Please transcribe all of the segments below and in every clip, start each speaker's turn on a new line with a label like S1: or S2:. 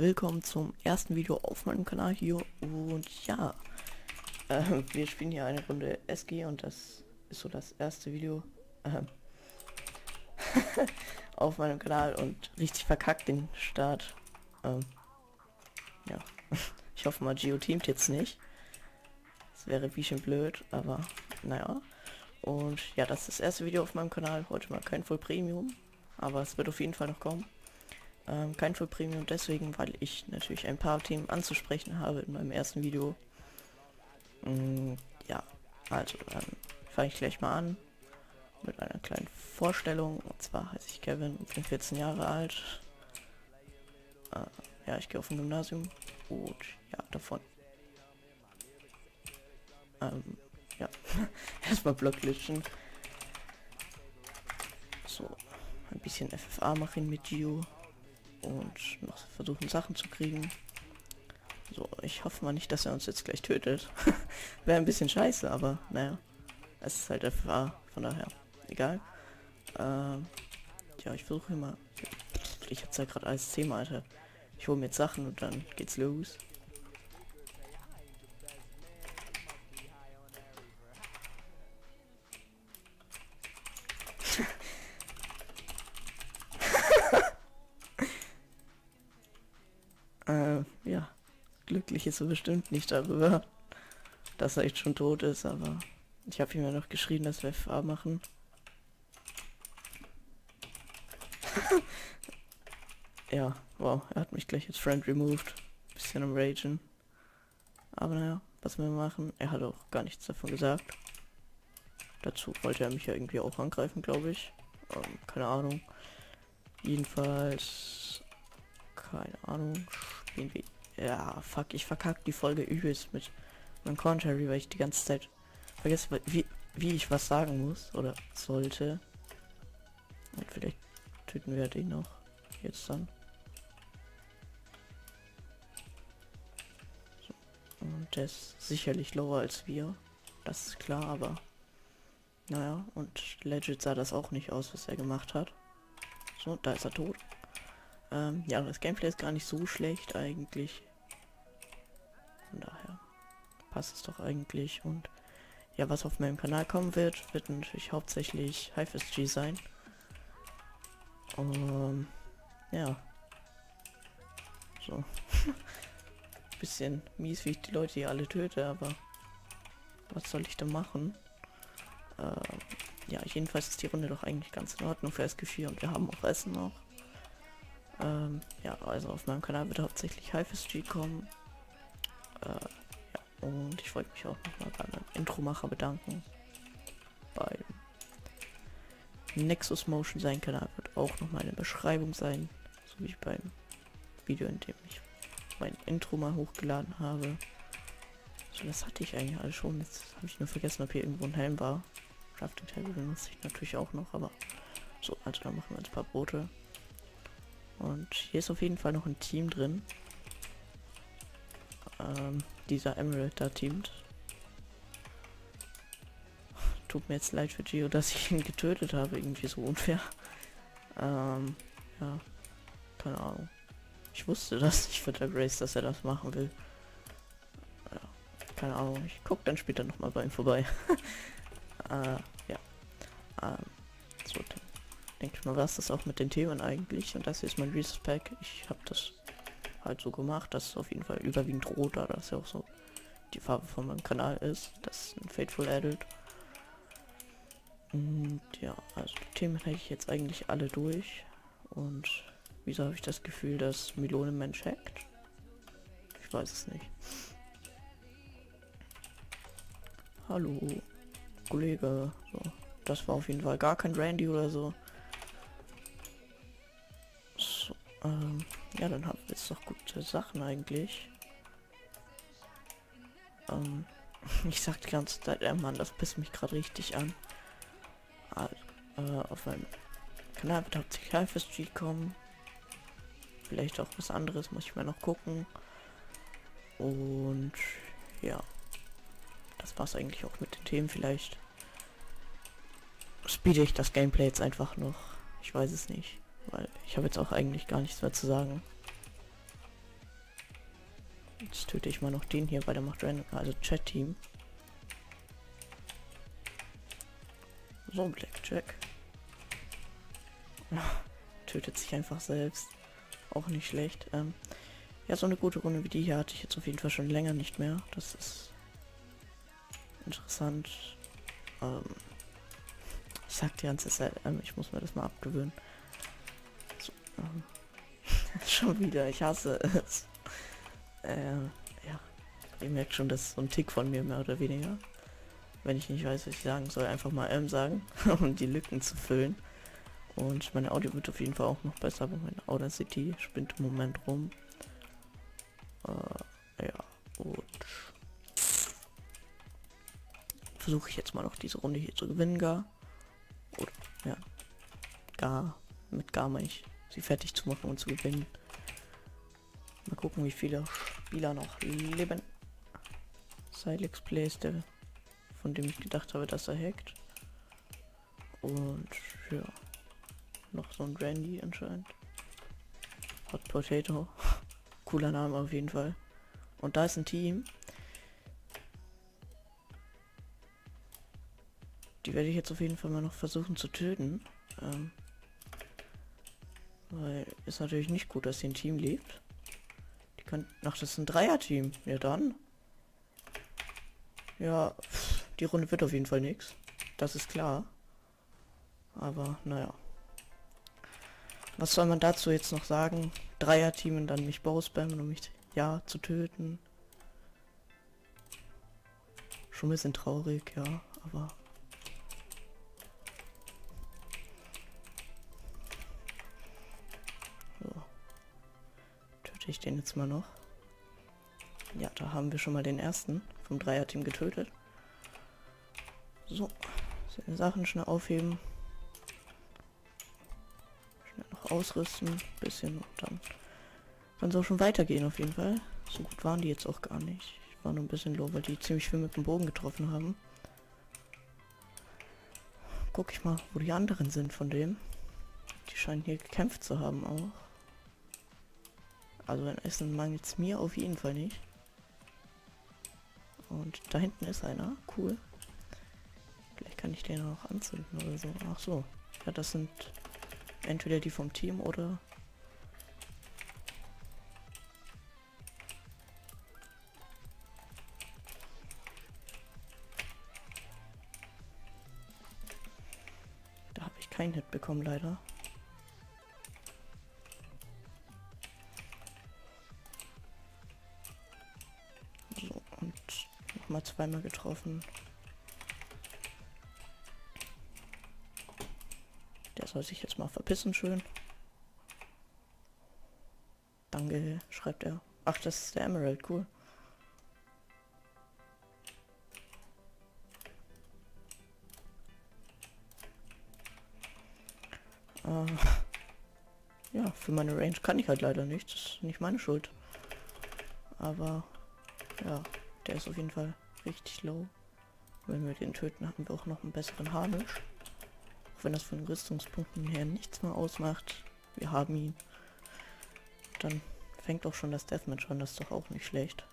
S1: willkommen zum ersten Video auf meinem Kanal hier. Und ja, wir spielen hier eine Runde SG und das ist so das erste Video auf meinem Kanal und richtig verkackt den Start. Ja, ich hoffe mal, Gio teamt jetzt nicht. Das wäre ein bisschen blöd, aber naja. Und ja, das ist das erste Video auf meinem Kanal. Heute mal kein Full Premium, aber es wird auf jeden Fall noch kommen. Kein Full Premium deswegen, weil ich natürlich ein paar Themen anzusprechen habe in meinem ersten Video. Ja, also dann fange ich gleich mal an mit einer kleinen Vorstellung. Und zwar heiße ich Kevin und bin 14 Jahre alt. Ja, ich gehe auf ein Gymnasium und ja, davon. Ja, erstmal Blockglitchen. So, ein bisschen FFA machen mit Gio. Und noch versuchen Sachen zu kriegen. So, ich hoffe mal nicht, dass er uns jetzt gleich tötet. Wäre ein bisschen scheiße, aber naja. Es ist halt FFA, von daher. Egal. Ja, ich versuche immer. Ich hab's ja gerade alles 10 Mal, Alter. Ich hole mir jetzt Sachen und dann geht's los. Ja, glücklich ist er bestimmt nicht darüber, dass er echt schon tot ist, aber ich habe ihm ja noch geschrieben, dass wir FA machen. Ja, wow, er hat mich gleich als Friend removed. Bisschen am Ragen. Aber naja, was wir machen, er hat auch gar nichts davon gesagt. Dazu wollte er mich ja irgendwie auch angreifen, glaube ich. Keine Ahnung. Jedenfalls, keine Ahnung, spielen wir. Ja, fuck, ich verkack die Folge übelst mit meinem Commentary, weil ich die ganze Zeit vergesse, wie ich was sagen muss oder sollte. Und vielleicht töten wir den noch jetzt dann. So. Und der ist sicherlich lower als wir. Das ist klar, aber naja, und legit sah das auch nicht aus, was er gemacht hat. So, da ist er tot. Ja, das Gameplay ist gar nicht so schlecht eigentlich. Von daher passt es doch eigentlich. Und ja, was auf meinem Kanal kommen wird, wird natürlich hauptsächlich HiveSG sein. Ja. So. Bisschen mies, wie ich die Leute hier alle töte, aber was soll ich da machen? Ja, jedenfalls ist die Runde doch eigentlich ganz in Ordnung für SG4 und wir haben auch Essen noch. Ja, also auf meinem Kanal wird hauptsächlich HiveSG kommen. Ja, und ich wollte mich auch nochmal bei meinem Intromacher bedanken. Beim Nexus Motion, sein Kanal wird auch nochmal in der Beschreibung sein. So wie beim Video, in dem ich mein Intro mal hochgeladen habe. So, das hatte ich eigentlich alles schon. Jetzt habe ich nur vergessen, ob hier irgendwo ein Helm war. Crafting Table benutze ich natürlich auch noch, aber so, also dann machen wir uns ein paar Brote. Und hier ist auf jeden Fall noch ein Team drin. Dieser Emerald da teamt. Tut mir jetzt leid für Gio, dass ich ihn getötet habe, irgendwie so unfair. Ja, keine Ahnung. Ich wusste das nicht für der Grace, dass er das machen will. Ja, keine Ahnung, ich gucke dann später nochmal bei ihm vorbei. Ja. So, dann denke ich mal, was das auch mit den Themen eigentlich. Und das hier ist mein Resource Pack. Ich habe das halt so gemacht, dass es auf jeden Fall überwiegend rot, da das ja auch so die Farbe von meinem Kanal ist. Das ist ein Fateful Adult. Und ja, also die Themen hätte ich jetzt eigentlich alle durch. Und wieso habe ich das Gefühl, dass Melone Mensch hackt? Ich weiß es nicht. Hallo, Kollege. So, das war auf jeden Fall gar kein Randy oder so. So, ja, dann haben wir jetzt doch gute Sachen eigentlich. Ich sag die ganze Zeit, Mann, das pisst mich gerade richtig an. Also, auf meinem Kanal wird hauptsächlich HiveSG kommen. Vielleicht auch was anderes, muss ich mal noch gucken. Und ja, das war's eigentlich auch mit den Themen. Vielleicht speede ich das Gameplay jetzt einfach noch. Ich weiß es nicht, weil ich habe jetzt auch eigentlich gar nichts mehr zu sagen. Jetzt töte ich mal noch den hier, weil der macht Random, also Chat-Team. So, Blackjack. Tötet sich einfach selbst. Auch nicht schlecht. Ja, so eine gute Runde wie die hier hatte ich jetzt auf jeden Fall schon länger nicht mehr. Das ist interessant. Ich sag die ganze Zeit, ich muss mir das mal abgewöhnen. So, schon wieder, ich hasse es. Ja, ihr merkt schon, das ist so ein Tick von mir, mehr oder weniger. Wenn ich nicht weiß, was ich sagen soll, einfach mal sagen, um die Lücken zu füllen. Und meine Audio wird auf jeden Fall auch noch besser, aber meine Audacity spinnt im Moment rum. Ja, und versuche ich jetzt mal noch diese Runde hier zu gewinnen, gar. Oder, ja, gar, mit gar meine ich, sie fertig zu machen und zu gewinnen. Mal gucken, wie viele Spieler noch leben. Silex Plays, der, von dem ich gedacht habe, dass er hackt. Und, ja, noch so ein Randy anscheinend. Hot Potato. Cooler Name auf jeden Fall. Und da ist ein Team. Die werde ich jetzt auf jeden Fall mal noch versuchen zu töten. Weil ist natürlich nicht gut, dass hier ein Team lebt. Die können. Ach, das ist ein Dreier-Team. Ja dann. Ja, die Runde wird auf jeden Fall nichts. Das ist klar. Aber naja. Was soll man dazu jetzt noch sagen? Dreier-Team und dann mich bowspammen, um mich ja zu töten. Schon ein bisschen traurig, ja, aber so. Töte ich den jetzt mal noch. Ja, da haben wir schon mal den ersten vom Dreier-Team getötet. So, seine Sachen schnell aufheben. Schnell noch ausrüsten, bisschen und dann kann es auch schon weitergehen auf jeden Fall. So gut waren die jetzt auch gar nicht. Ich war nur ein bisschen low, weil die ziemlich viel mit dem Bogen getroffen haben. Guck ich mal, wo die anderen sind von dem. Die scheinen hier gekämpft zu haben auch. Also ein Essen mangelt es mir auf jeden Fall nicht. Und da hinten ist einer. Cool. Vielleicht kann ich den auch anzünden oder so. Ach so. Ja, das sind entweder die vom Team oder... Da habe ich keinen Hit bekommen, leider. So, und nochmal zweimal getroffen. Der soll sich jetzt mal verpissen, schön. Danke, schreibt er. Ach, das ist der Emerald, cool. Ja, für meine Range kann ich halt leider nicht. Das ist nicht meine Schuld. Aber ja, der ist auf jeden Fall richtig low. Wenn wir den töten, haben wir auch noch einen besseren Harnisch. Auch wenn das von den Rüstungspunkten her nichts mehr ausmacht. Wir haben ihn. Dann fängt auch schon das Deathmatch an, das ist doch auch nicht schlecht.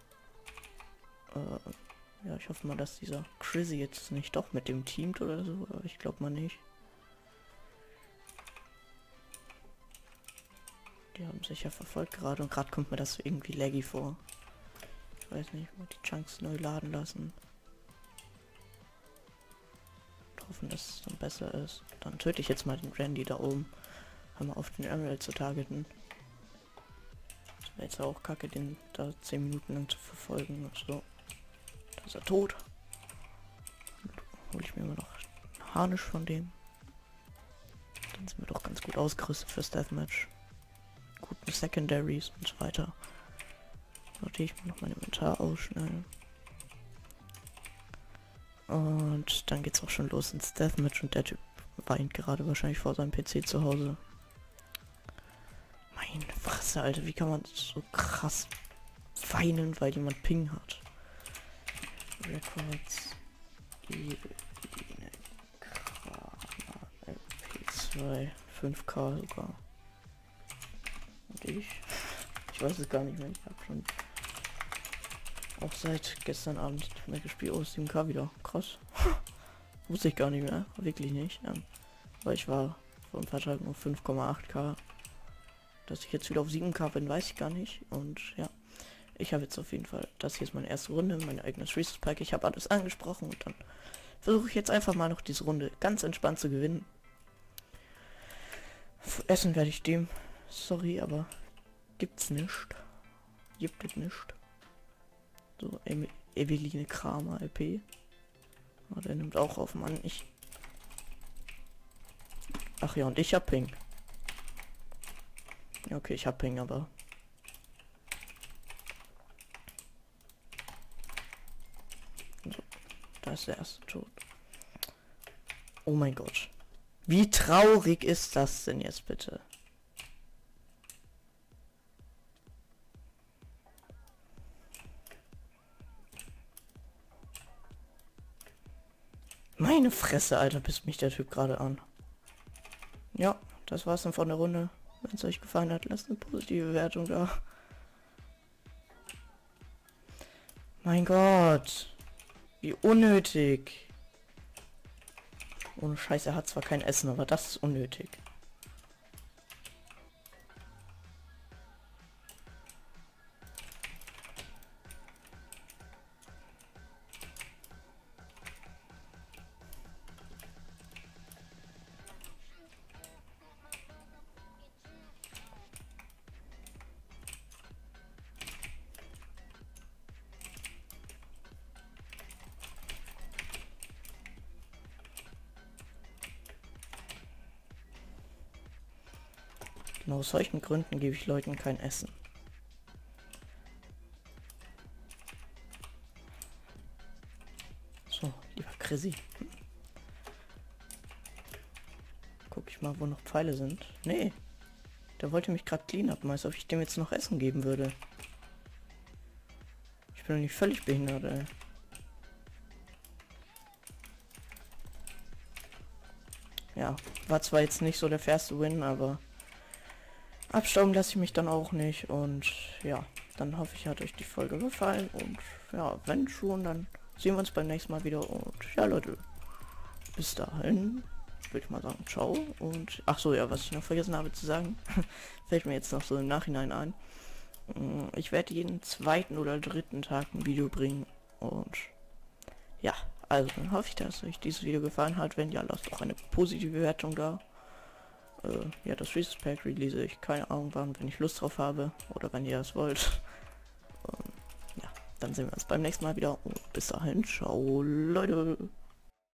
S1: Ja, ich hoffe mal, dass dieser Crizzy jetzt nicht doch mit dem teamt oder so, aber ich glaube mal nicht. Die haben sich ja verfolgt gerade und gerade kommt mir das so irgendwie laggy vor. Ich weiß nicht, wo die Chunks neu laden lassen. Und hoffen, dass es dann besser ist. Dann töte ich jetzt mal den Randy da oben. Haben wir auf den Emerald zu targeten. Das wäre jetzt auch kacke, den da 10 Minuten lang zu verfolgen und so. Da ist er tot. Hole ich mir immer noch einen Harnisch von dem. Dann sind wir doch ganz gut ausgerüstet fürs Deathmatch. Guten Secondaries und so weiter. Sortiere ich mir noch mein Inventar aus schnell. Und dann geht's auch schon los ins Deathmatch und der Typ weint gerade wahrscheinlich vor seinem PC zu Hause. Meine Fresse, Alter, wie kann man so krass weinen, weil jemand Ping hat? Records LP2 5K sogar. Und ich weiß es gar nicht mehr, ich habe schon auch seit gestern Abend nicht mehr gespielt. Oh, 7K wieder. Krass. Wusste ich gar nicht mehr. Wirklich nicht. Weil ich war vor ein paar Tagen auf 5,8K. Dass ich jetzt wieder auf 7K bin, weiß ich gar nicht. Und ja, ich habe jetzt auf jeden Fall, das hier ist meine erste Runde, mein eigenes Resource Pack. Ich habe alles angesprochen und dann versuche ich jetzt einfach mal noch diese Runde ganz entspannt zu gewinnen. Essen werde ich dem. Sorry, aber gibt's nicht. Gibt es nicht. So, Eveline Kramer LP. Oh, der nimmt auch auf, Mann. Ach ja, und ich hab Ping. Ja, okay, ich hab Ping, aber... So, da ist der erste tot. Oh mein Gott. Wie traurig ist das denn jetzt bitte? Meine Fresse, Alter, pisst mich der Typ gerade an. Ja, das war's dann von der Runde. Wenn es euch gefallen hat, lasst eine positive Bewertung da. Mein Gott. Wie unnötig. Ohne Scheiß, er hat zwar kein Essen, aber das ist unnötig. Genau aus solchen Gründen gebe ich Leuten kein Essen. So, lieber Chrissy. Guck ich mal, wo noch Pfeile sind. Nee. Der wollte mich gerade clean up, als ob ich dem jetzt noch Essen geben würde. Ich bin doch nicht völlig behindert, ey. Ja, war zwar jetzt nicht so der fairste Win, aber abstauben lasse ich mich dann auch nicht. Und ja, dann hoffe ich, hat euch die Folge gefallen. Und ja, wenn schon, dann sehen wir uns beim nächsten Mal wieder. Und ja, Leute, bis dahin würde ich mal sagen, ciao. Und ach so, ja, was ich noch vergessen habe zu sagen, fällt mir jetzt noch so im Nachhinein ein. Ich werde jeden zweiten oder dritten Tag ein Video bringen. Und ja, also dann hoffe ich, dass euch dieses Video gefallen hat. Wenn ja, lasst doch eine positive Bewertung da. Ja, das Resource Pack release ich, keine Ahnung wann, wenn ich Lust drauf habe oder wenn ihr das wollt. Ja, dann sehen wir uns beim nächsten Mal wieder und bis dahin, ciao Leute.